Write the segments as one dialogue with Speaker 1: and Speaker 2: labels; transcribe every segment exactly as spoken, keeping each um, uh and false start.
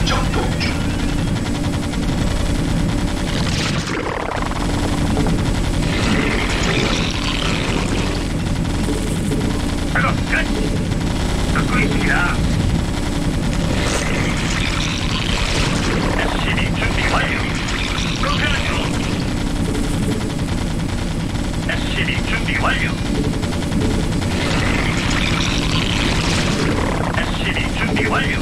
Speaker 1: 작동 중.
Speaker 2: 작업 끝. 듣고 있습니다. 에스씨비 준비 완료. 그렇게 하죠. 에스씨비 준비 완료. 에스씨비 준비 완료.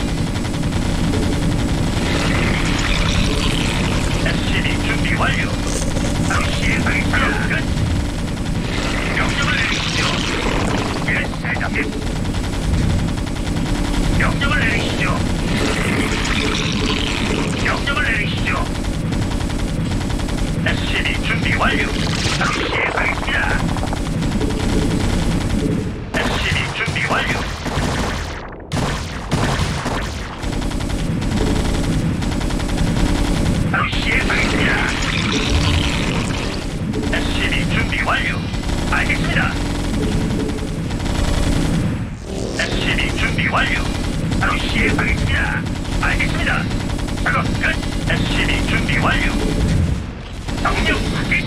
Speaker 2: 에스씨비 준비 완료. 바로 시행하겠습니다. 끝. 명령을 내리시죠. 예, 대장님. 명령을 내리시죠. 명령을 내리시죠. 에스씨비 준비 완료. 바로 시행하겠습니다. 에스씨비 준비 완료. 바로 시행하겠습니다. 에스씨비 준비 완료. 알겠습니다. 에스씨비 준비 완료. 바로 시행하겠습니다. 알겠습니다. 작업 끝. 에스씨비 준비 완료. 명령 확인.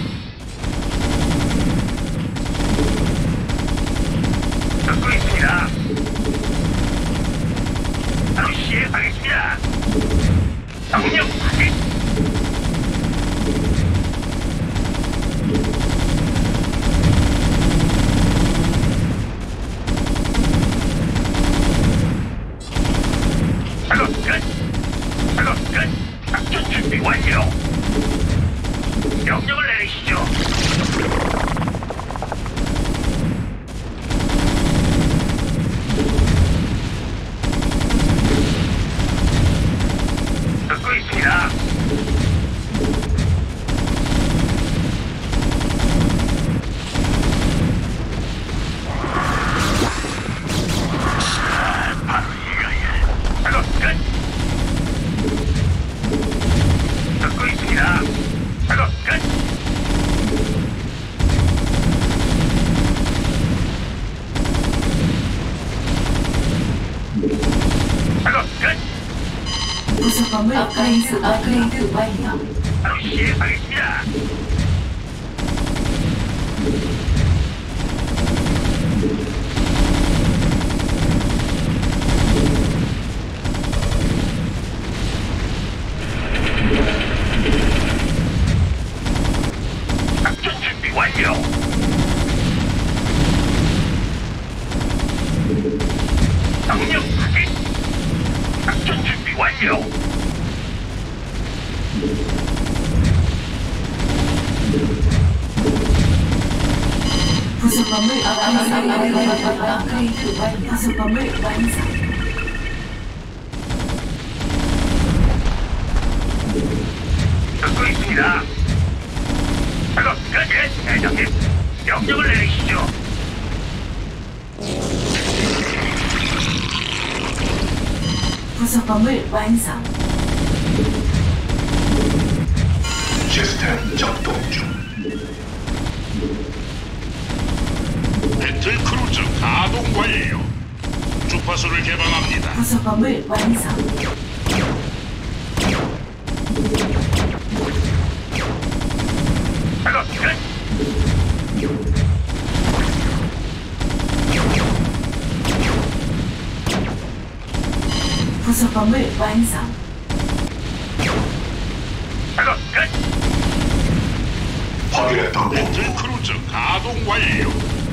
Speaker 2: 듣고 있습니다. 바로 시행하겠습니다. 명령 확인. 작업 끝. 작업 끝. 작전 준비 완료. 명령을 내리시죠. 듣고 있습니다. 바로 이거야. 작업 끝. 듣고 있습니다. 작업 끝. 작업 끝.
Speaker 3: 부속범을 업그레이드, 업그레이드 완료.
Speaker 2: 바로 시행하겠습니다. 작전 준비 완료. 명령 확인. 작전 준비 완료.
Speaker 3: 부속범을 업그레이드, 업그레이드 완료. 부속범을 완성.
Speaker 2: 듣고 있습니다. 작업 끝. 예, 대장님. 명령을 내리시죠.
Speaker 3: 부속범을 완성.
Speaker 1: 시스템 작동 중.
Speaker 4: 배틀 크루즈 가동 완료. 주파수를 개방합니다.
Speaker 3: 부속범을 완성.
Speaker 2: 작업 끝.
Speaker 3: 부속범을 완성.
Speaker 2: 작업 끝.
Speaker 1: 확인했다.
Speaker 4: 배틀 크루즈 가동 완료.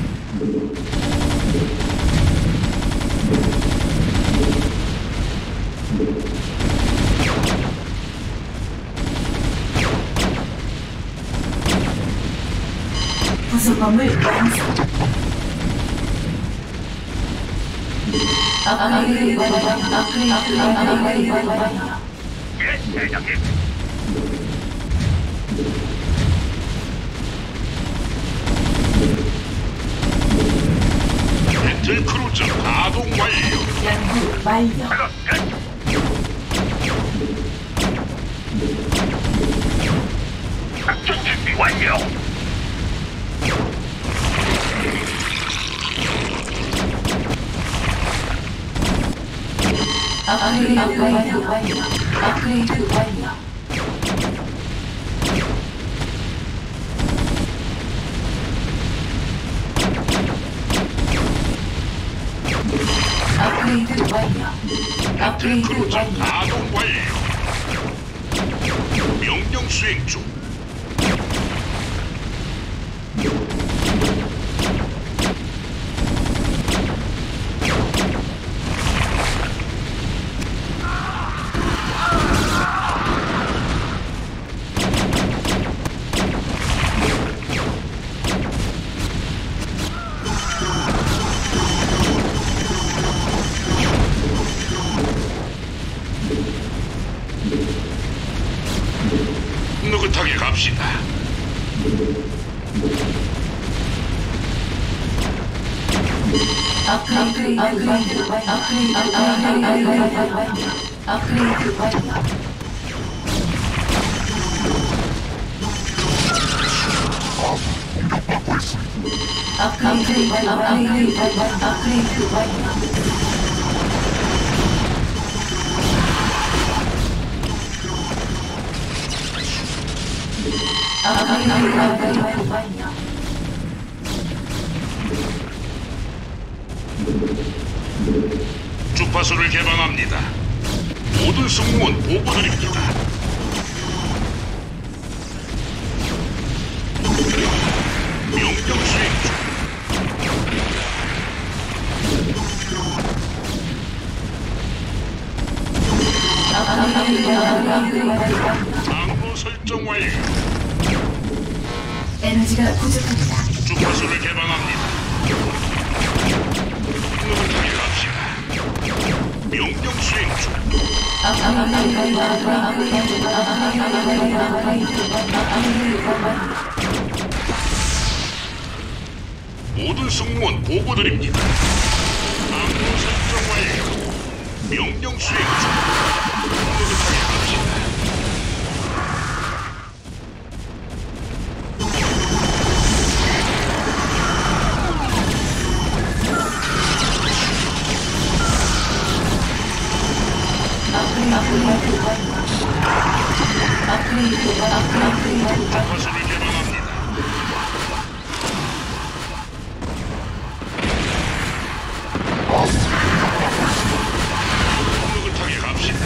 Speaker 3: 부속범을 완성. 업그레이드 완료. 업그레이드 업그레이드 완료.
Speaker 2: 예, 대장님.
Speaker 4: 배틀 크루즈 가동 완료.
Speaker 3: 연구 완료.
Speaker 2: 작업 끝. 작전 준비 완료.
Speaker 3: 업그레이드 완료. 업그레이드 완료. 업그레이드 완료. 업그레이드
Speaker 4: 크루즈
Speaker 3: 완료.
Speaker 4: 가동 완료. 명령 수행 중. 느긋하게 갑시다.
Speaker 3: 업그레이드 업그레이드 업그레이드 업그레이드 완료. 업그레이드 완료. 업그레이드 완료. 업그레이드 완료. 업그레이드 완료. 업그레이드 완료.
Speaker 4: 주파수를 개방합니다. 모든 승무원 보고드립니다. 명령 수행 중. 항로 설정 완료.
Speaker 3: 에너지가 부족합니다.
Speaker 4: 주파수를 개방합니다. 느긋하게 갑시다. 명령 수행 중. 모든 승무원 보고드립니다. 항로 설정 완료. 명령 수행 중. 느긋하게 갑시다. 주파수를 개방합니다. 느긋하게 갑시다.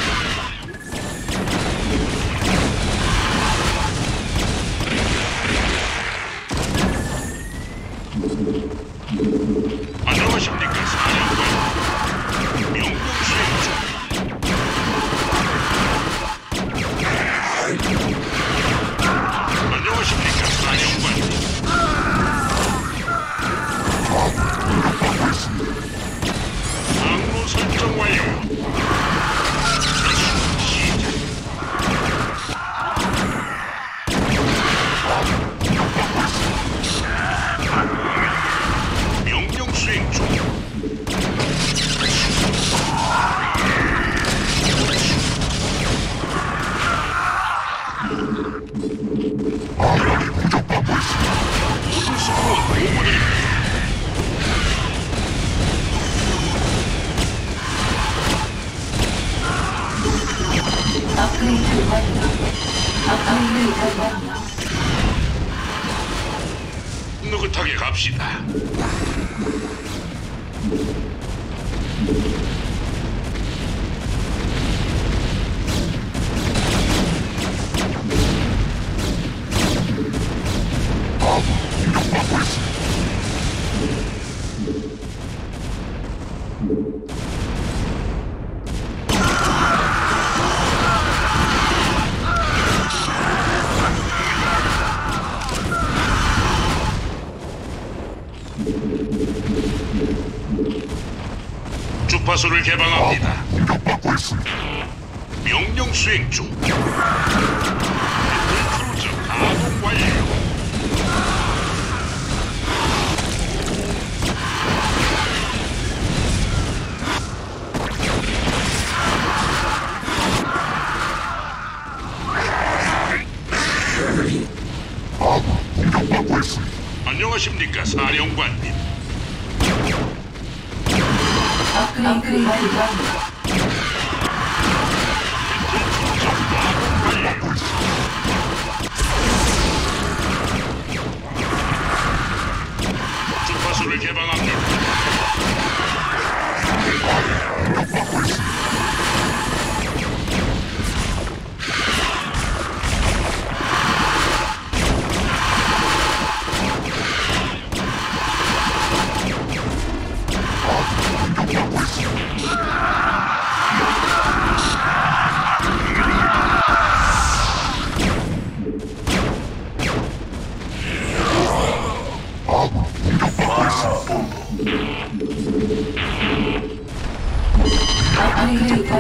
Speaker 4: 안녕하십니까, 사령관. 명령 수행 중. 안녕하십니까, 사령관. 항로 설정 완료. 시작. 명령 수행 중. 모든 승무원 보고드립니다.
Speaker 3: 업그레이드 완료. 업그레이드 완료.
Speaker 4: 느긋하게 갑시다. 주파수를 개방합니다. 명령 수행 중. 크루즈 가동 완료. 안녕하십니까, 사령관님.
Speaker 3: 업그레이드 완료.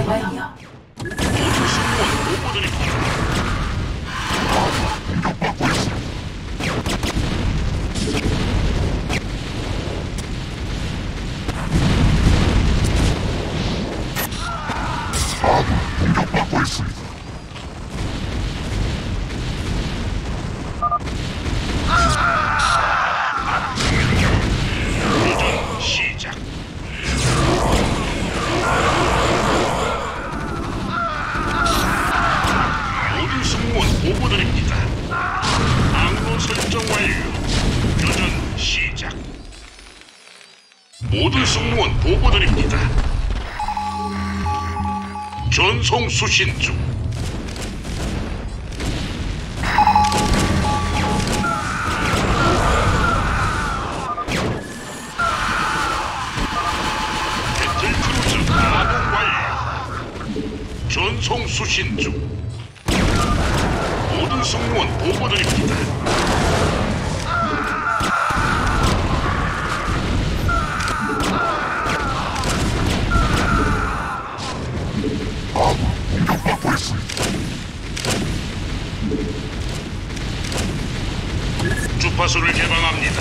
Speaker 3: 완료.
Speaker 4: 모든 승무원 보고드립니다. 교전 시작. 모든 승무원 보고드립니다. 항로 설정 완료. 교전 시작. 모든 승무원 보고드립니다. 전송 수신 중. 배틀크루즈 가동 완료. 전송 수신 중. 모든 승무원 보고드립니다. 주파수를 개방합니다.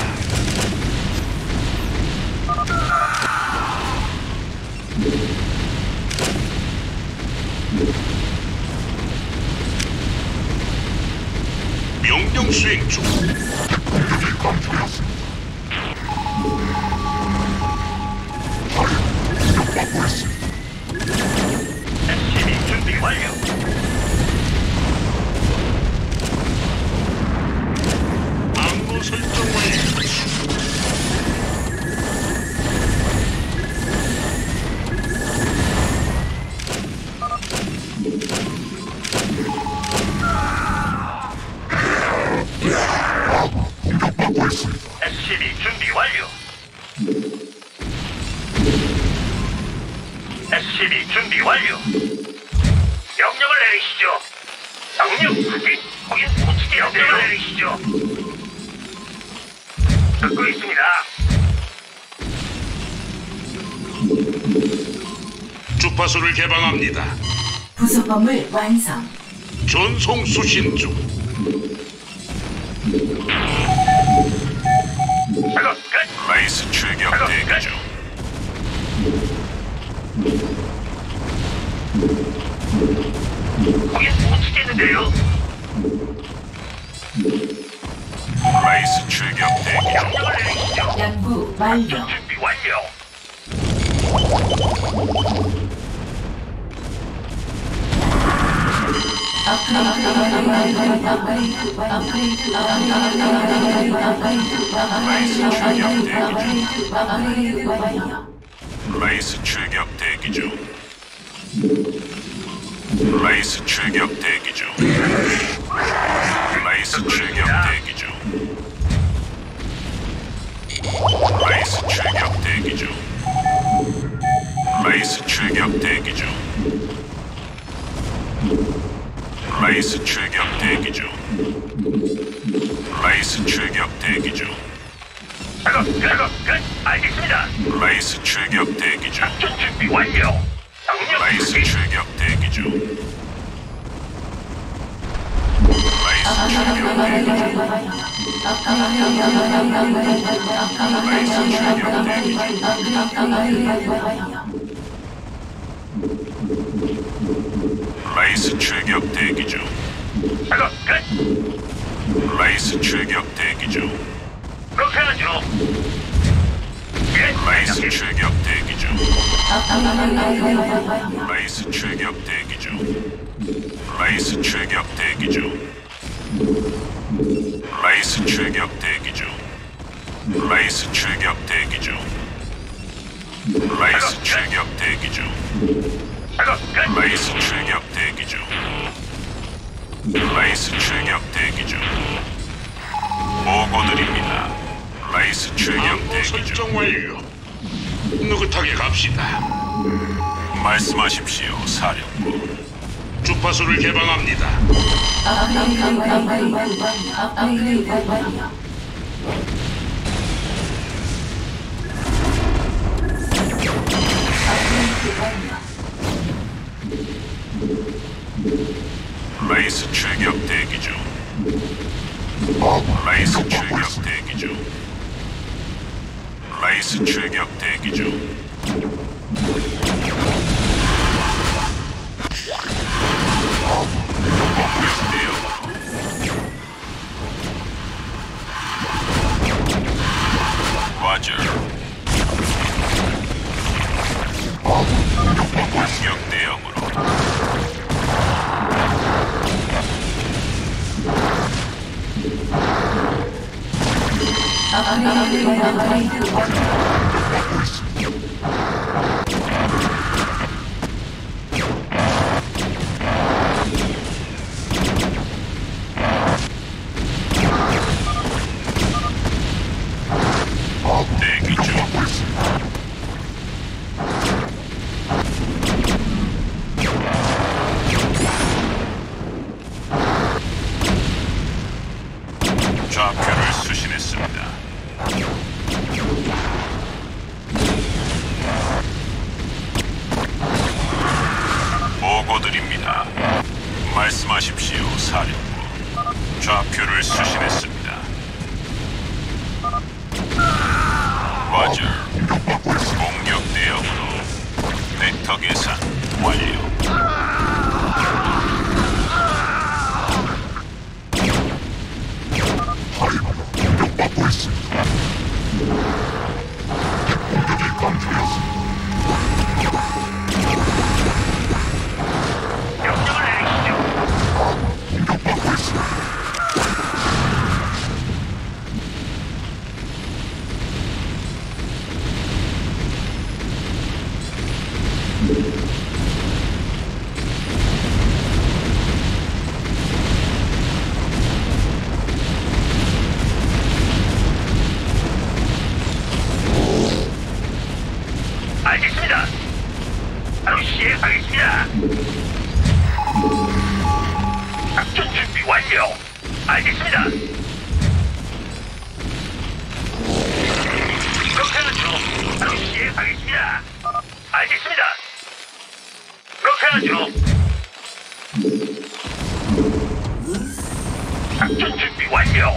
Speaker 4: 명령 수행 중.
Speaker 2: 에스씨비 준비 완료.
Speaker 4: 항로 설정 완료.
Speaker 2: 에스씨비 준비 완료. 에스씨비 준비 완료. 명령을 내리시죠. 명령 확인. 거긴 어떻게 명령을 내리시죠. 듣고 있습니다.
Speaker 4: 주파수를 개방합니다.
Speaker 3: 부속 건물 완성.
Speaker 4: 전송 수신 중.
Speaker 2: 작업 끝.
Speaker 4: 라이스 출격
Speaker 2: 작업
Speaker 4: 대기
Speaker 2: 끝.
Speaker 4: 중.
Speaker 2: 거긴 못 치겠는데요.
Speaker 4: 라이스 출격 대기 중.
Speaker 2: 명령을 내리시죠.
Speaker 3: 연구 완료.
Speaker 2: 준비 완료.
Speaker 4: 라이스 출격 대기 중. 라이스 출격 대기 중. 라이스 출격 대기 중. 라이스 출격 대기 중. 라이스 출격 대기 중. 라이스 출격 대기 중. 라이스 출격 대기 중.
Speaker 2: 작업 끝. 작업 끝. 알겠습니다.
Speaker 4: 라이스 출격 대기 중.
Speaker 2: 작전 준비 완료. 명령
Speaker 4: 라이스
Speaker 2: 확인.
Speaker 4: 출격 대기 중. 라이스 출격 대기 중. 라이스 출격 대기 중. 라이스 출격 대기 중.
Speaker 2: 작업 끝.
Speaker 4: 라이스 출격 대기 중.
Speaker 2: 그렇게 하죠. 예,
Speaker 4: 라이스
Speaker 2: 대장님.
Speaker 4: 출격 대기 중. 라이스 출격 대기 중. 라이스 출격 대기 중. 라이스 출격 대기 중. 라이스 출격 대기 중. 라이스 출격 대기 중.
Speaker 2: 작업 끝.
Speaker 4: 라이스 출격 대기 중. 라이스 출격 대기 중. 보고드립니다. 라이스 출격 대기 중. 설정 완료. 느긋하게 갑시다. 말씀하십시오, 사령부. 주파수를 개방합니다. 레이스 출격 대기 중. 레이스 출격 대기 중. 레이스 출격 대기 중. 과저. 공격 대형으로.
Speaker 3: 업그레이드 업그레이드
Speaker 4: 대기 중. 좌표를 수신했습니다. 보고드립니다. 말씀하십시오, 사령부. 좌표를 수신했습니다. 과저. 공격 대형으로. 벡터 계산 완료.
Speaker 2: 명령을 내리시죠. 알겠습니다. 바로 시행하겠습니다. 작전 준비 완료. 알겠습니다. 그렇게 하죠. 바로 시행하겠습니다. 알겠습니다. 그렇게 하죠. 작전 준비 완료.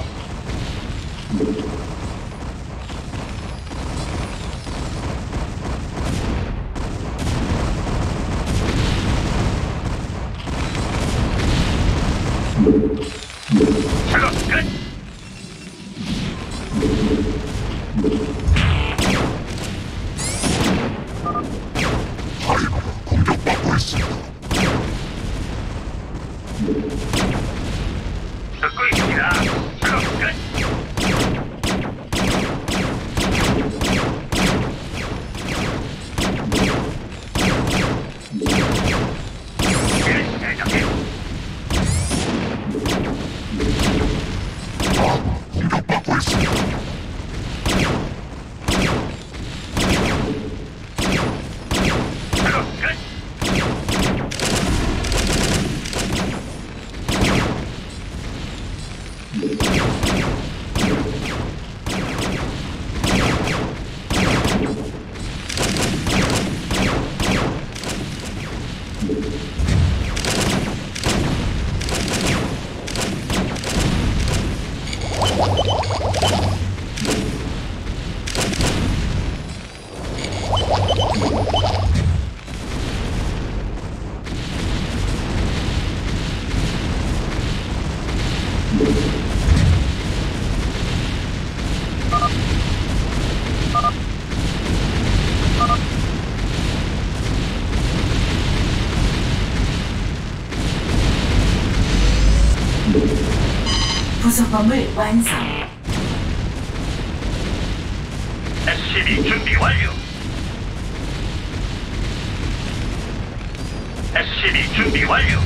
Speaker 2: 작업 끝. 듣고 있습니다. 작업 끝. 예, 대장님. 작업 끝.
Speaker 3: 부속범을 완성.
Speaker 2: 에스씨비 준비 완료. 에스씨비 준비 완료.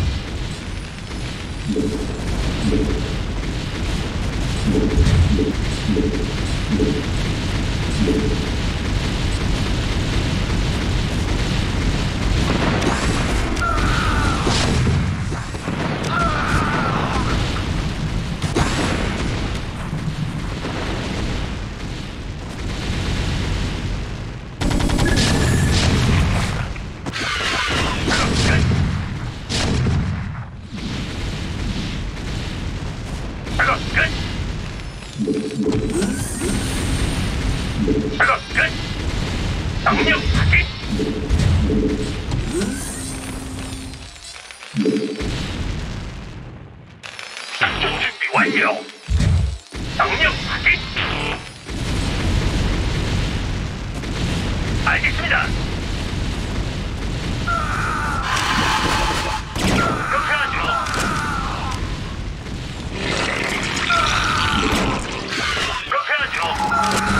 Speaker 2: 완료. 명령 확인. 알겠습니다. 그렇게 하죠. 그렇게 하죠.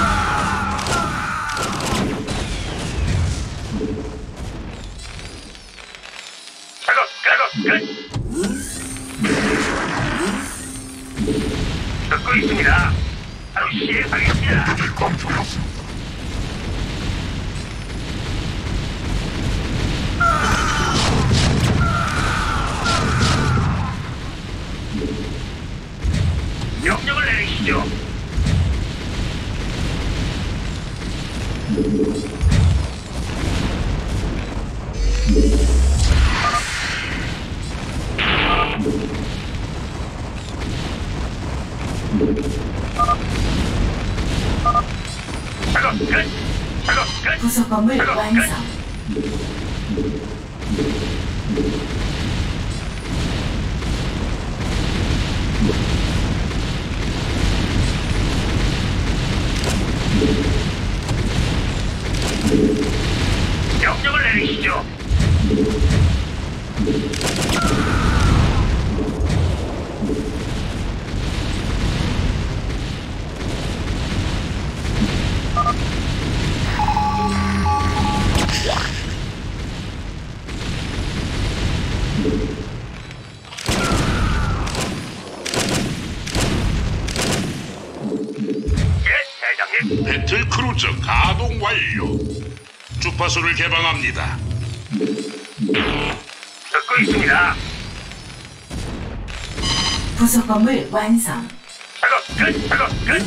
Speaker 2: 작업, 작업, 끝. 듣고 있습니다. 바로 시행하겠습니다. 명령을 내리시죠. 작업 끝. 작업 끝.
Speaker 3: 부속건물
Speaker 2: 작업 끝.
Speaker 3: 완성.
Speaker 2: 명령을 내리시죠. 예, 대장님.
Speaker 4: 배틀 크루저 가동 완료. 주파수를 개방합니다.
Speaker 2: 듣고 있습니다.
Speaker 3: 부속건물 완성.
Speaker 2: 작업 끝. 작업 끝.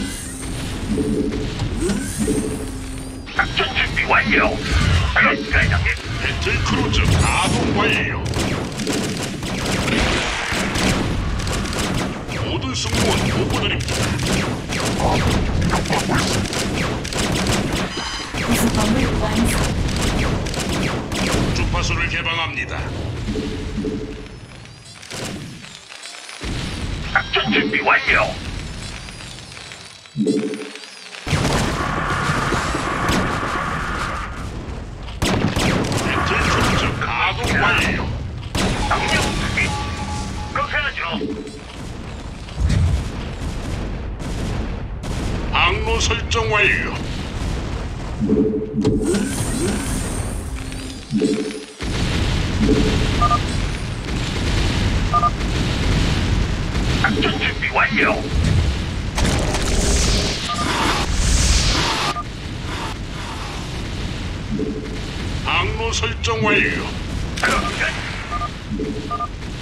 Speaker 2: 작전 준비 완료. 작업 끝, 대장님.
Speaker 4: 배틀 크루저 가동 완료. 모든 승무원 보고드립니다.
Speaker 3: 부속건물 완성.
Speaker 4: 주파수를 개방합니다.
Speaker 2: 작전 준비 완료.
Speaker 4: 배틀 크루저 가동 완료.
Speaker 2: 명령 준비. 그렇게 하죠.
Speaker 4: 항로 설정 완료.
Speaker 2: 작전 준비 완료.
Speaker 4: 항로 설정 완료.
Speaker 2: 작업 끝.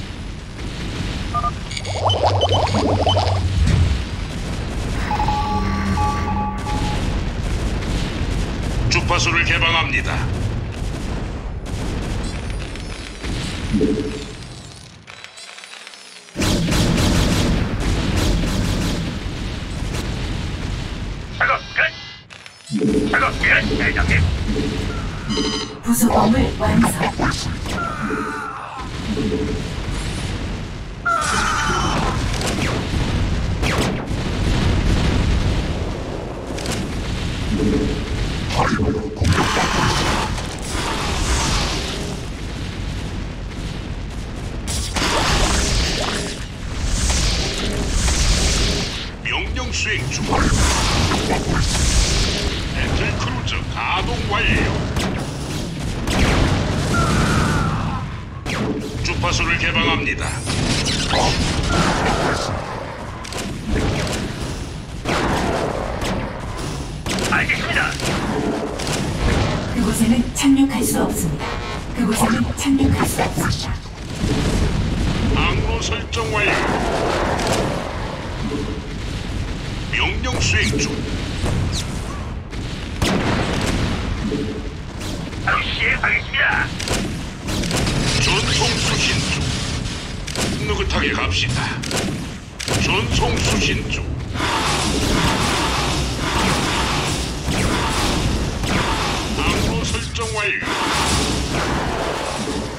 Speaker 4: 주파수를 개방합니다.
Speaker 2: 작업 끝. 작업 끝, 대장님.
Speaker 3: 부속건물 완성.
Speaker 4: 명령 수행 중. 배틀 크루저 가동 완료. 주파수를 개방합니다.
Speaker 2: 알겠습니다.
Speaker 3: 그곳에는 착륙할 수 없습니다. 그곳에는 착륙할 수 없습니다.
Speaker 4: 항로 설정 완료. 명령 수행 중.
Speaker 2: 바로 시행하겠습니다.
Speaker 4: 전송 수신 중. 느긋하게 갑시다. 전송 수신 중. 항로 설정 완료.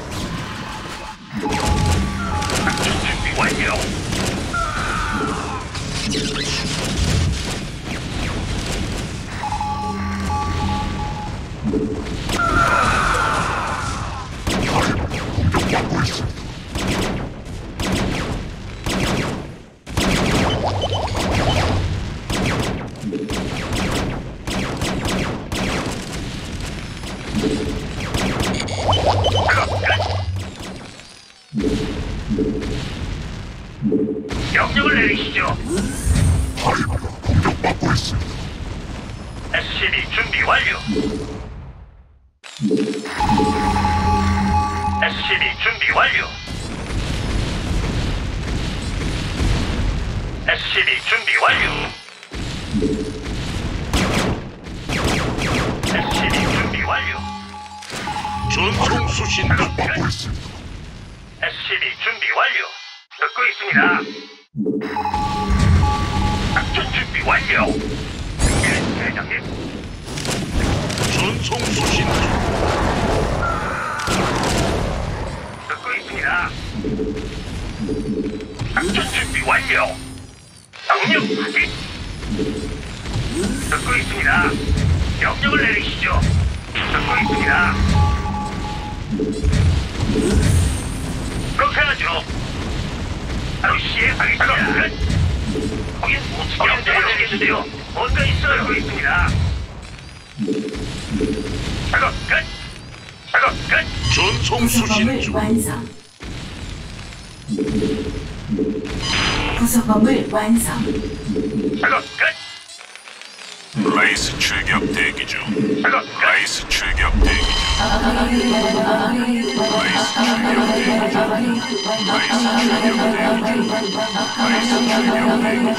Speaker 2: 작전 준비 완료. 명령을 내리시죠. 에스씨비 준비 완료. 에스씨비 준비 완료. 에스씨비 준비 완료. 에스씨비 준비 완료.
Speaker 4: 전송 수신도
Speaker 2: 에스씨비 준비 완료. 듣고 있습니다. 작전 준비 완료. 예, 대장님.
Speaker 4: 전송 수신도
Speaker 2: 듣고 있습니다. 작전 준비 완료. 명령 확인. 듣고 있습니다. 명령을 내리시죠. 듣고 있습니다. 그렇게 하죠. 바로 시행하겠습니다. 거긴 명령을 내리시죠. 뭔가 있어요. 듣고 있습니다. 작업 끝. 작업 끝.
Speaker 4: 전송
Speaker 3: 구성범을
Speaker 4: 수신도
Speaker 3: 완성. 구성범을 완성.
Speaker 2: 작업 끝.
Speaker 4: 라이스 출격 대기 중.
Speaker 2: 작업 끝.
Speaker 4: 라이스 출격 대기 중. 라이스 출격 대기 중. 라이스 출격 대기 중. 라이스 출격 대기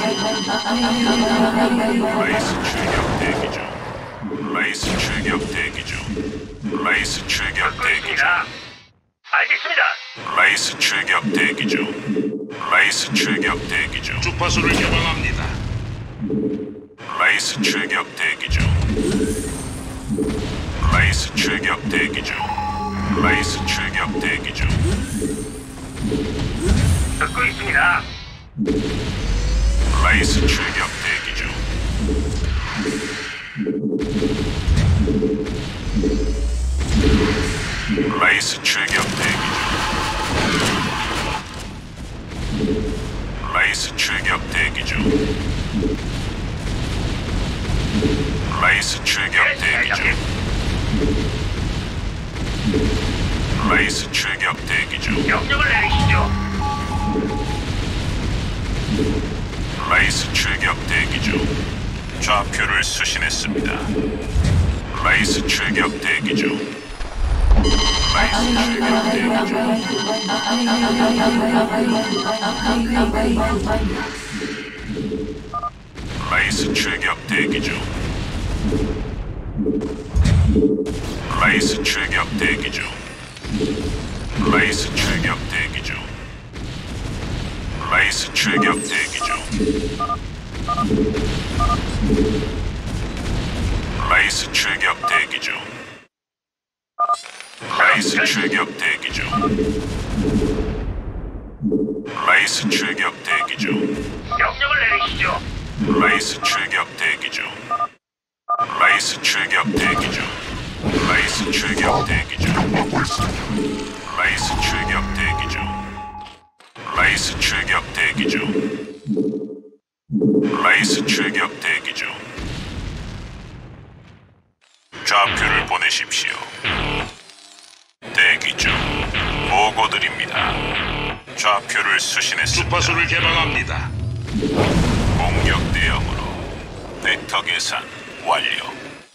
Speaker 4: 중. 라이스 출격 대기 중. 라이스 출격 대기 중. 라이스 출격
Speaker 2: 듣고
Speaker 4: 대기 중.
Speaker 2: 있습니다. 알겠습니다.
Speaker 4: 라이스 출격 대기 중. 라이스 출격 대기 중. 주파수를 개방합니다. 라이스 출격 대기 중. 라이스 출격 대기 중. 라이스 출격 대기 중.
Speaker 2: 듣고 있습니다.
Speaker 4: 라이스 출격 대기 중. 라이스 출격 대기 중. 라이스 출격 대기 중. 라이스 출격 대기 중. 라이스 출격 대기 중.
Speaker 2: 명령을 내리시죠.
Speaker 4: 라이스 출격 대기 중. 좌표를 수신했습니다. 라이스 출격 대기 중. 라이스 출격 대기 중. 라이스 출격 대기 중. 라이스 출격 대기 중. 라이스 출격 대기 중. 라이스 출격 대기 중. 라이스 출격 대기 중. 라이스 출격 대기 중. 라이스 출격 대기 중.
Speaker 2: 명령을 내리시죠.
Speaker 4: 라이스 출격 대기 중. 라이스 출격 대기 중. 라이스 출격 대기 중. 라이스 출격 대기 중. 라이스 출격 대기 중. 라이스 출격 대기 중. 좌표를 보내십시오. 대기 중. 보고드립니다. 좌표를 수신했습니다. 주파수를 개방합니다. 공격 대응으로 벡터 계산 완료.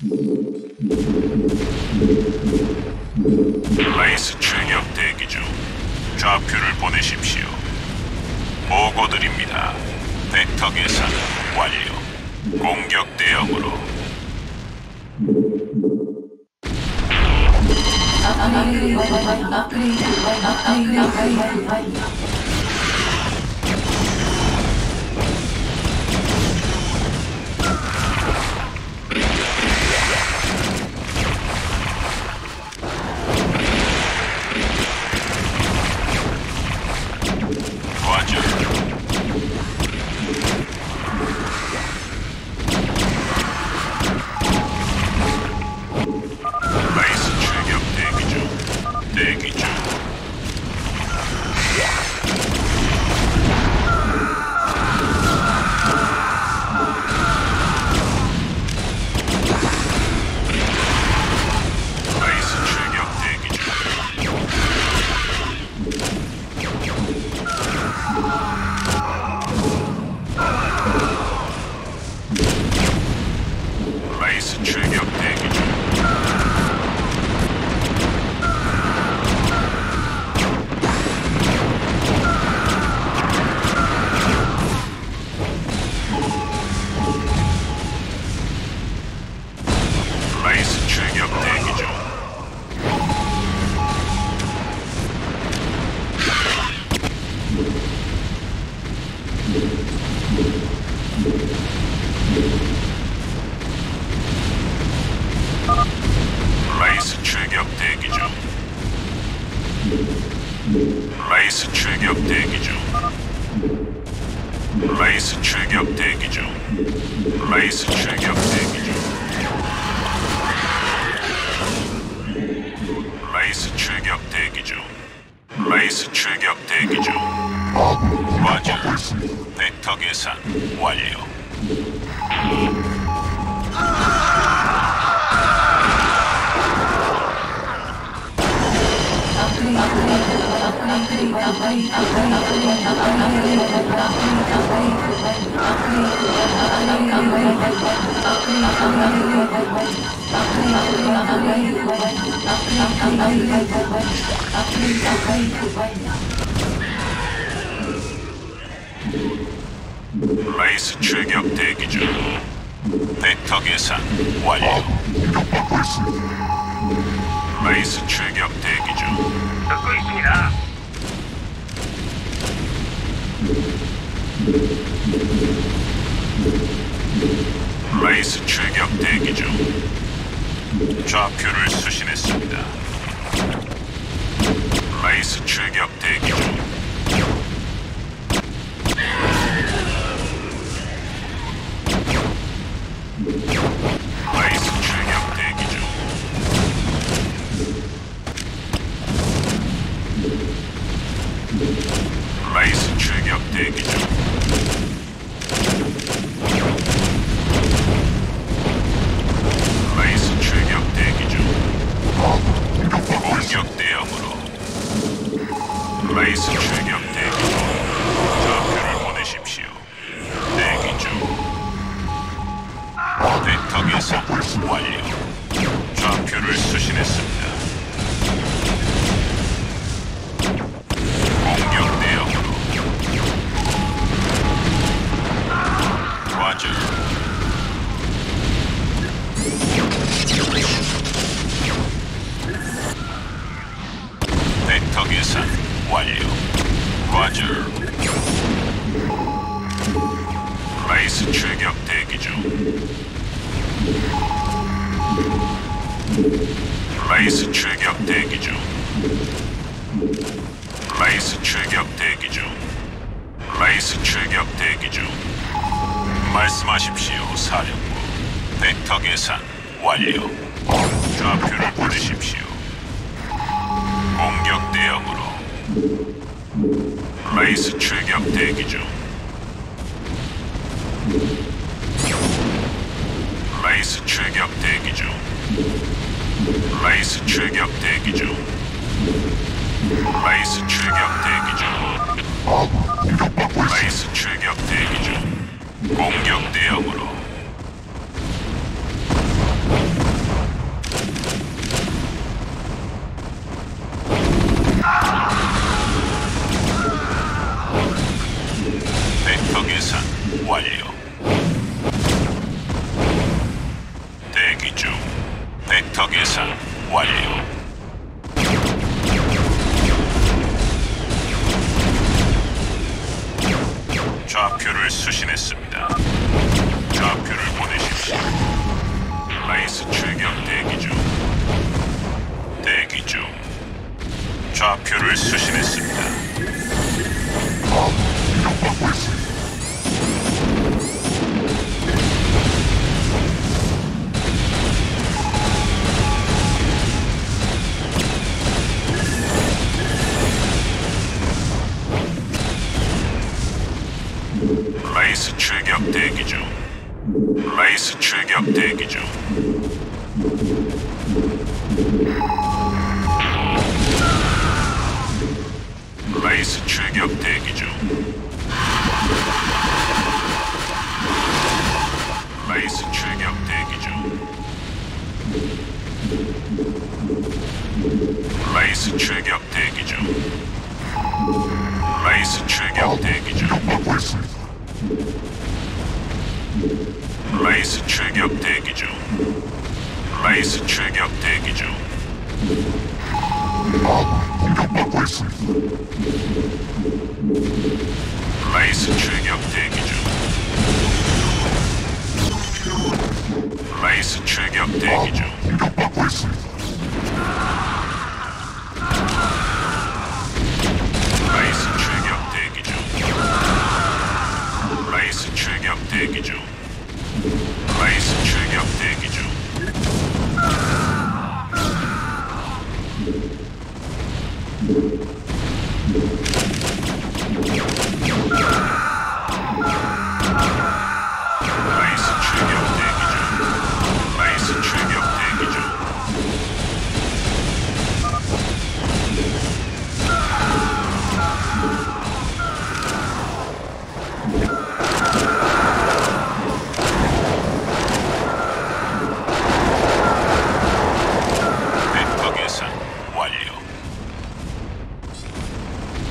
Speaker 4: 라이스 출격 대기 중. 좌표를 보내십시오. 보고드립니다. 벡터 계산 완료. 공격 대응으로 과절 레이스 출격 대기 중. 레이스 출격 대기 중. 레이스 출격 대기 중. 레이스 출격 대기 중. 레이스 출격 대기 중. 과제 벡터 계산 완료. 레이스 출격 대기 중. 벡터 계산 완료. 레이스 출격 대기 중.
Speaker 2: 듣고 있습니다.
Speaker 4: 레이스 출격 대기 중. 좌표를 수신했습니다. 레이스 출격 대기 중. 레이스 출격 대기 중. 레이스 출격 대기 중. 레이스 출격 대기 중. 공격 대응으로. 레이스 출격 대기 중. 좌표를 보내십시오. 대기 중. 벡터 계산 완료. 좌표를 수신했습니다. 공격 대응으로. 과제. 벡터 계산 완료. 과제. 레이스 출격 대기 중. 레이스 출격 대기 중. 레이스 출격 대기 중. 레이스 출격 대기 중. 말씀하십시오, 사령부. 벡터 계산 완료. 좌표를 보내십시오. 공격 대응으로. 레이스 출격 대기 중. 레이스 출격 대기 중. 레이스 출격 대기 중. 레이스 출격 대기 중. 레이스 출격 대기 중. 공격 대응으로. 벡터 계산 완료. 대기 중. 벡터 계산 완료. 좌표를 수신했습니다. 좌표를 보내십시오. 레이스 출격 대기 중. 대기 중. 좌표를 수신했습니다. 레이스 출격 대기 중. 레이스 출격 대기 중. 레이스 출격 대기 중. 레이스 출격 대기 중. 레이스 출격 대기 중. 레이스 출격 대기 중. 레이스 출격 대기 중. 레이스 출격 대기 중. 레이스 출격 대기 중. 레이스 출격 대기 중.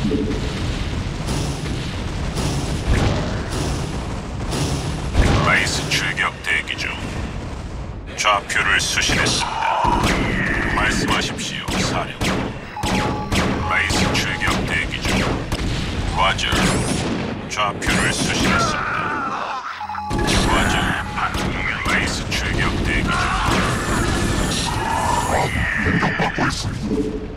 Speaker 4: 라이스 출격 대기 중. 좌표를 수신했습니다. 말씀하십시오, 사령부. 라이스 출격 대기 중. 과절. 좌표를 수신했습니다. 과절. 라이스 출격 대기 중.
Speaker 1: 공격받고 있습니다.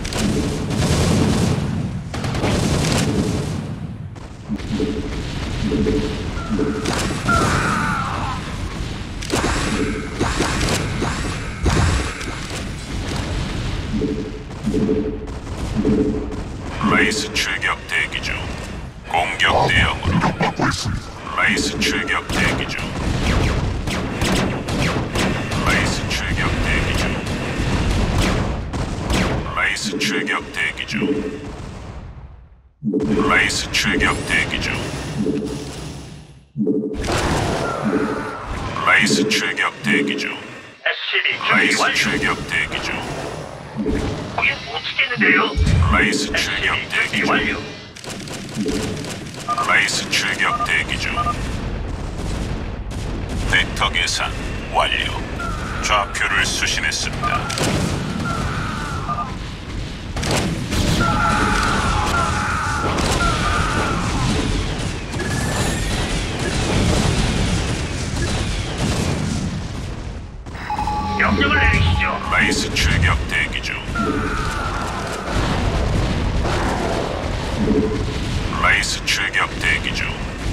Speaker 4: 라이스 출격 대기 중. 공격 대응으로.
Speaker 1: 공격받고 있습니다.
Speaker 4: 라이스 출격 대기 중. 라이스 출격 대기 중. 라이스 출격 대기 중. 라이스 출격 대기 중. 라이스 출격 대기 중.
Speaker 2: 에스씨비 준비
Speaker 4: 라이스
Speaker 2: 완료.
Speaker 4: 출격 대기 중.
Speaker 2: 거긴 못 치겠는데요.
Speaker 4: 라이스 출격
Speaker 2: 에스씨비
Speaker 4: 대기
Speaker 2: 준비
Speaker 4: 중.
Speaker 2: 완료.
Speaker 4: 라이스 출격 대기 중. 벡터 계산 완료. 좌표를 수신했습니다.
Speaker 2: 명령을 내리시죠.
Speaker 4: 라이스 출격 대기 중. 라이스 출격 대기 중.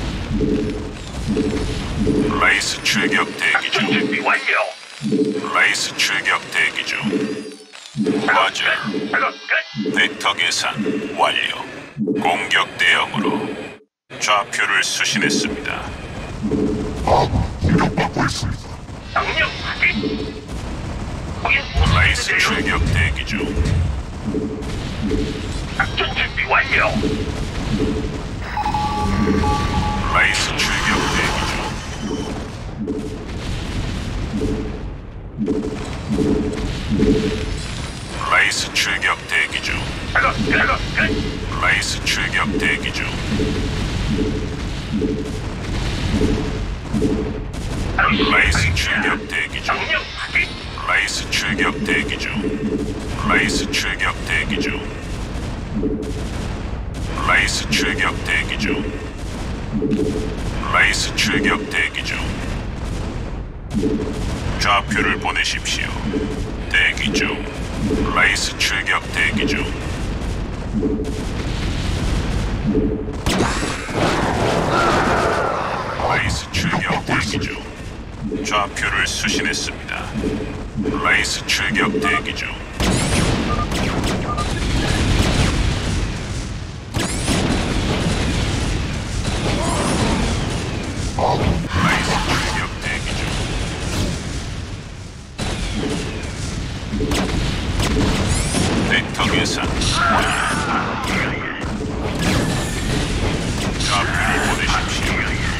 Speaker 4: 라이스 출격 대기
Speaker 2: 작전
Speaker 4: 중.
Speaker 2: 준비 완료.
Speaker 4: 라이스 출격 대기 중. 과절.
Speaker 2: 작업 끝.
Speaker 4: 벡터 계산 완료. 공격 대응으로 좌표를 수신했습니다.
Speaker 1: 아군 공격받고 있습니다.
Speaker 2: 명령 확인. 거긴 못
Speaker 4: 라이스
Speaker 2: 치겠는데요.
Speaker 4: 출격 대기 중.
Speaker 2: 작전 준비 완료.
Speaker 4: 라이스 출격 대기 중. 라이스 출격 대기 중.
Speaker 2: 작업 작업 끝.
Speaker 4: 라이스 출격 대기 중. 라이스 출격 대기 중.
Speaker 2: 명령 확인.
Speaker 4: 라이스 출격 대기 중. 라이스 출격 대기 중. 라이스 출격 대기 중. 라이스 출격 대기 중. 좌표를 보내십시오. 대기 중. 라이스 출격 대기 중. 라이스 출격 대기 중. 좌표를 수신했습니다. 라이스 출격 대기 중. 라이스 출격 대기 중. 벡터 계산 완료. 좌표를 보내십시오.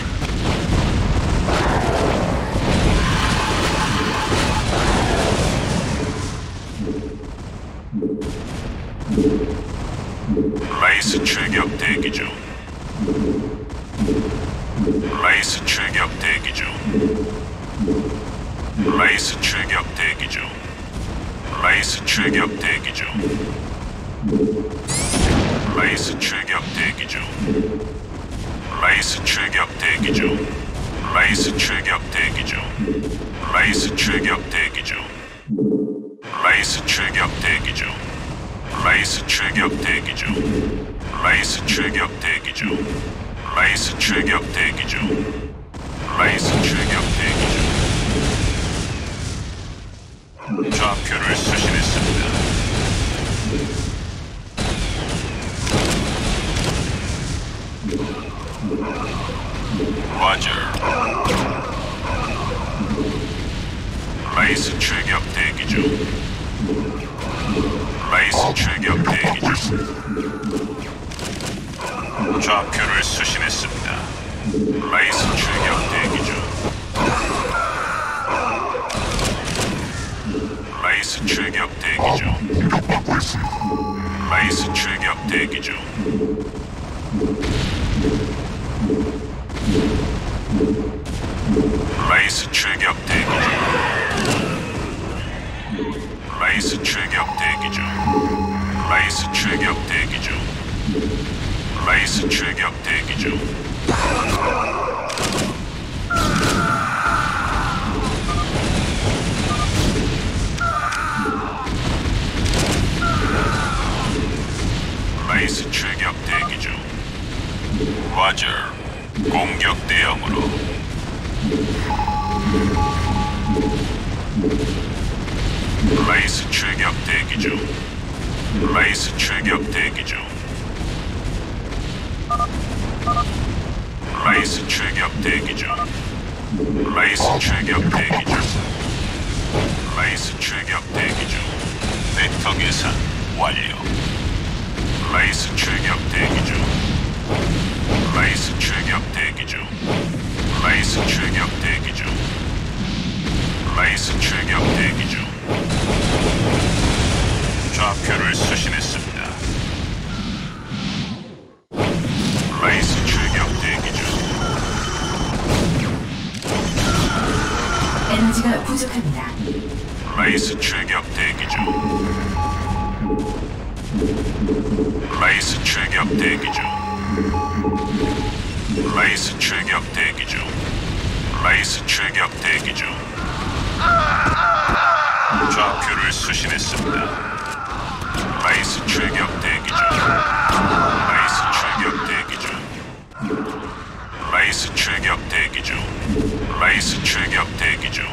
Speaker 4: 라이스 출격 대기 중. 라이스 출격 대기 중. 라이스 출격 대기 중. 라이스 출격 대기 중. 라이스 출격 대기 중. 라이스 출격 대기 중. 라이스 출격 대기 중. 라이스 출격 대기 중. 라이스 출격 대기 중. 라이스 출격 대기 중. 라이스 출격 대기 중. 라이스 출격 대기 중. 라이스 출격 대기 중. 좌표를 수신했습니다. 과절. 라이스 출격 대기 중. 라이스 출격 대기 중. 좌표를 수신했습니다. 라이스 출격 대기 중. 라이스 출격 대기 중.
Speaker 1: 공격받고 있습니다.
Speaker 4: 라이스 출격 대기 중. 라이스 출격 대기 중. 라이스 출격 대기 중. 라이스 출격 대기 중. 라이스 출격 대기 중. 라이스 출격 대기 중. 과저 공격 대응으로. 라이스 출격 대기 중. 라이스 출격 대기 중. 라이스 출격 대기 중. 라이스 출격 대기 중. 라이스 출격 대기 중. 벡터 계산 완료. 라이스 출격 대기 중. 라이스 출격 대기 중. 라이스 출격 대기 중. 라이스 출격 대기 중. 좌표를 수신했습니다. 라이스 출격 대기 중.
Speaker 3: 에너지가 부족합니다.
Speaker 4: 라이스 출격 대기 중. 라이스 출격 대기 중. 라이스 출격 대기 중. 라이스 출격 대기 중. 좌표를 수신했습니다. 라이스 출격 대기 중. 라이스 출격 대기 중. 라이스 출격 대기 중. 라이스 출격 대기 중.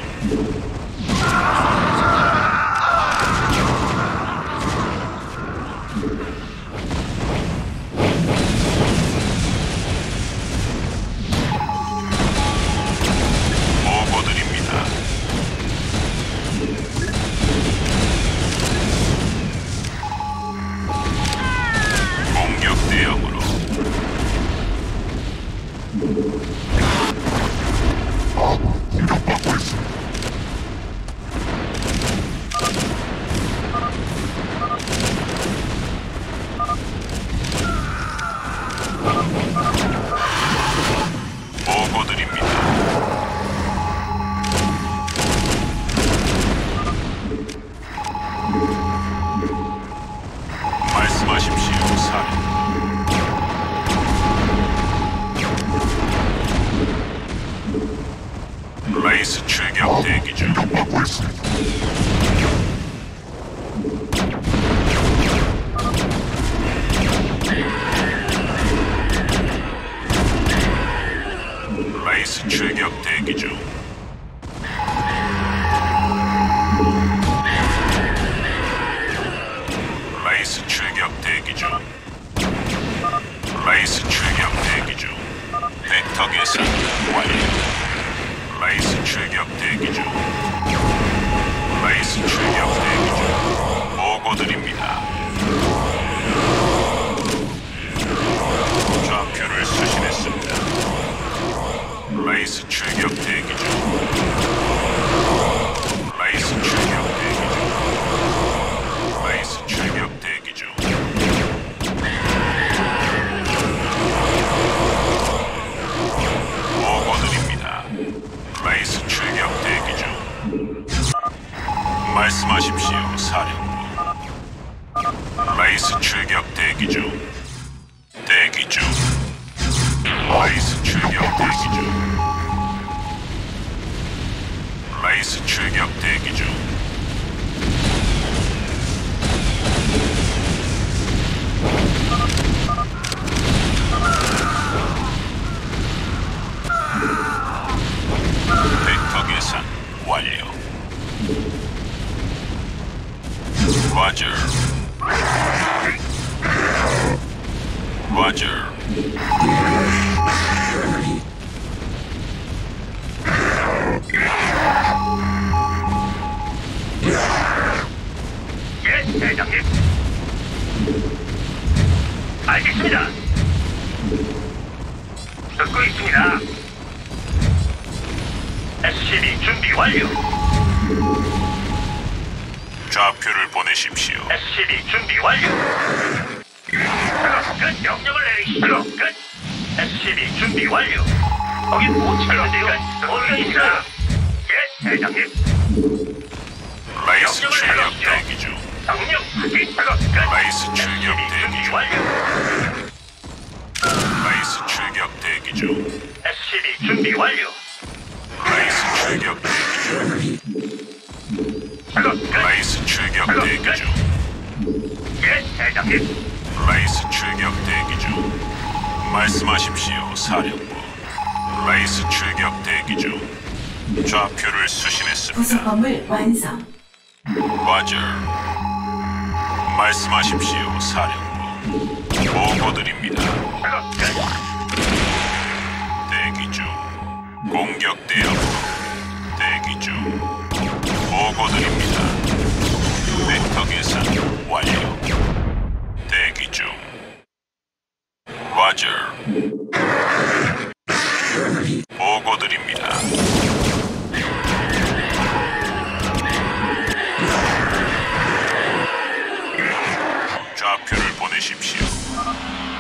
Speaker 4: 보고드립니다. 공격 대응으로.
Speaker 1: 공격받고 있습니다.
Speaker 4: 보고드립니다. 말씀하십시오, 사령. 라이스 출격 대기 중.
Speaker 1: 공격받고 있습니다.
Speaker 4: 라이스 출격 대기 중. 라이스 출격 대기 중. 라이스 출격 대기 중. 벡터 계산 완료. 라이스 출격 대기 중. 라이스 출격 대기 중. 보고드립니다. 좌표를 수신했습니다. 라이스 출격 대기 중. 라이스 출격 대기 중. 라이스 출격 대기 중. 보고드립니다. 라이스 출격 대기 중. 말씀하십시오, 사령부. 라이스 출격 대기 중. 대기 중. 라이스 출격 대기 중. 라이스 출격 대기 중. 벡터 계산 완료. 과저. 과저.
Speaker 2: 예, 대장님. 알겠습니다. 듣고 있습니다. 에스씨비 준비 완료.
Speaker 4: 좌표를 보내십시오.
Speaker 2: 에스씨비 준비 완료. 작업 끝. 명령을 내리시죠. 끝. 에스씨비 준비 완료. 거기 못 찾는데요. 어디 있어요? 예, 대장님.
Speaker 4: 라이스
Speaker 2: 명령을
Speaker 4: 출격
Speaker 2: 내리시죠.
Speaker 4: 대기 중.
Speaker 2: 명령 확인. 작업 끝.
Speaker 4: 라이스 출격
Speaker 2: 에스씨비
Speaker 4: 대기
Speaker 2: 준비
Speaker 4: 중.
Speaker 2: 완료.
Speaker 4: 라이스 출격 대기 중.
Speaker 2: 에스씨비 준비 완료.
Speaker 4: 라이스 출격 대기 중.
Speaker 2: 작업 끝.
Speaker 4: 라이스 출격 대기 중.
Speaker 2: 예, 대장님.
Speaker 4: 라이스 출격 대기 중. 말씀하십시오, 사령부. 라이스 출격 대기 중. 좌표를 수신했습니다.
Speaker 3: 부속건물 완성.
Speaker 4: 과절. 말씀하십시오, 사령부. 보고드립니다.
Speaker 2: 작업 끝.
Speaker 4: 대기 중. 공격 대응. 대기 중. 보고드립니다. 벡터 계산 완료. 대기 중. 과절. 보고드립니다. 좌표를 보내십시오.